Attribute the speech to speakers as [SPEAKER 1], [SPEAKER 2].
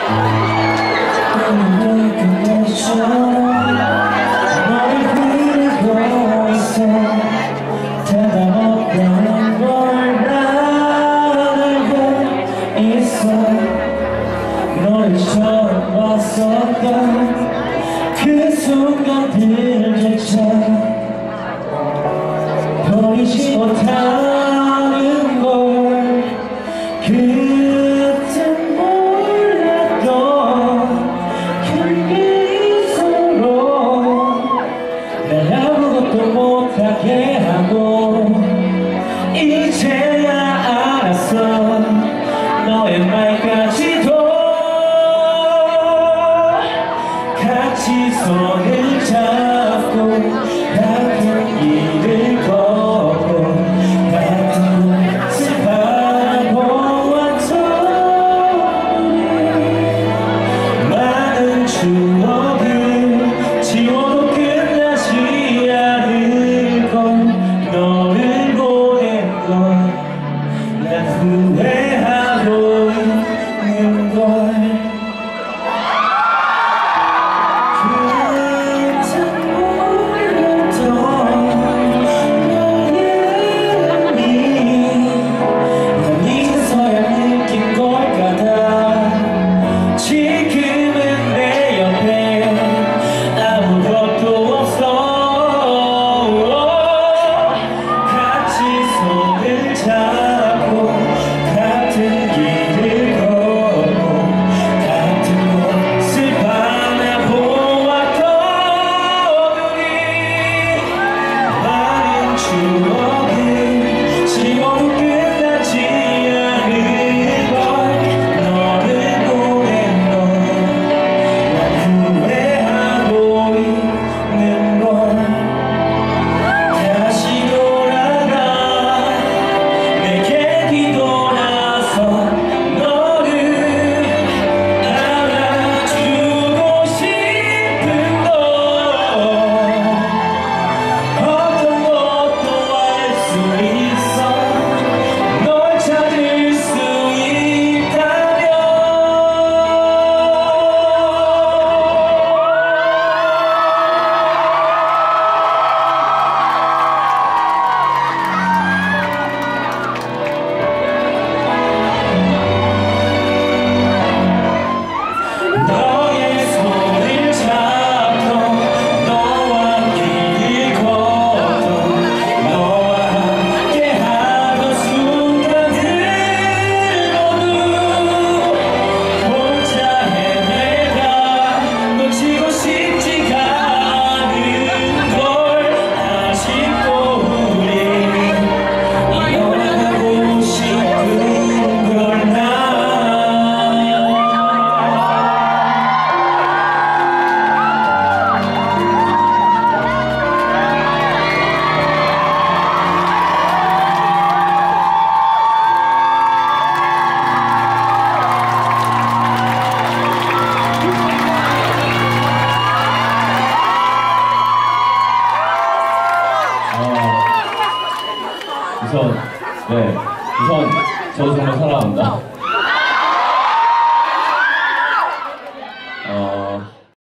[SPEAKER 1] 너를 처음 봤었던 그 순간들조차 버리지 못하는 걸 그땐 몰랐던 그게 서로 날 아무것도 못하게 하고 이제야 알았어 너의 말까지도 같이 손을 잡고 같은 길을 걷고 같은 곳을 바라보았던 많은 추억을 지워도 끝나지 않을 걸 너를 보낸 걸 난 후회하고 있는 걸
[SPEAKER 2] 우선 저도 정말 사랑합니다.